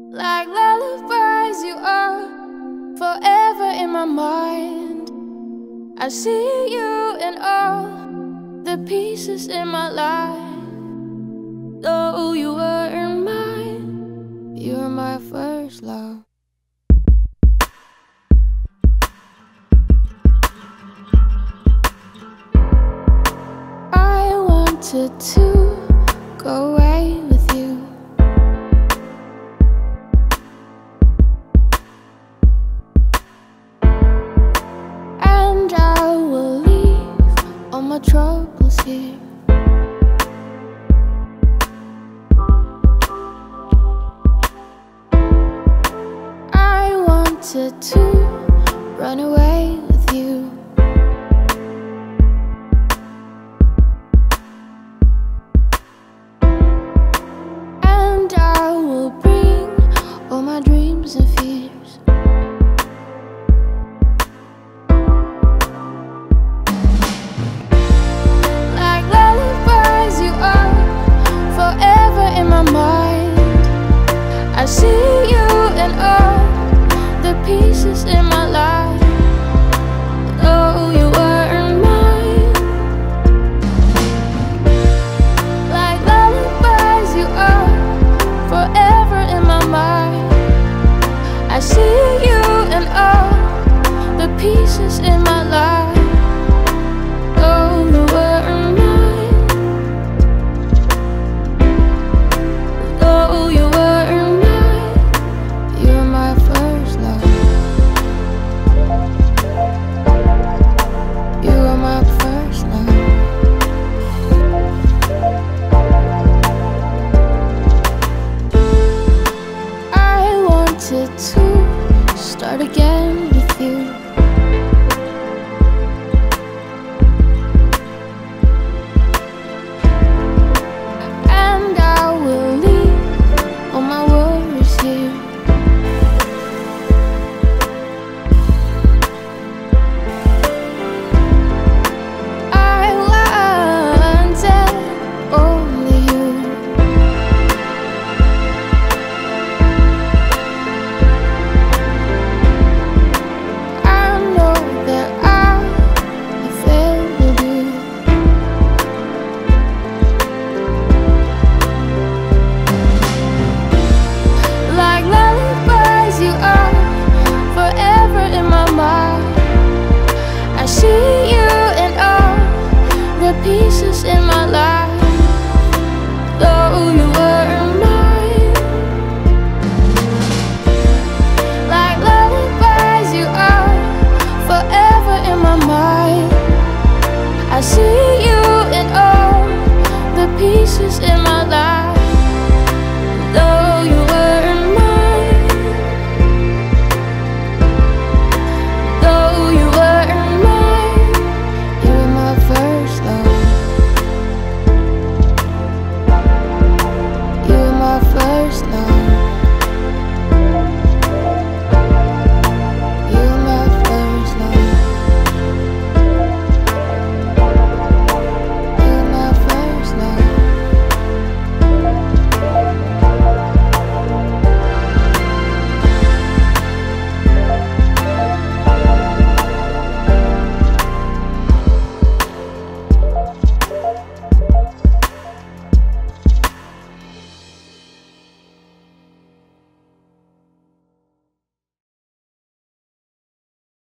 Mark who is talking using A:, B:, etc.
A: Like lullabies, you are forever in my mind. I see you in all the pieces in my life. Though you weren't mine, you're my first love. I wanted to go away with you, and I will leave all my troubles here. I wanted to run away with you, and I will bring all my dreams and fears. Like lullabies, you are forever in my mind. I see you in all the pieces in my life.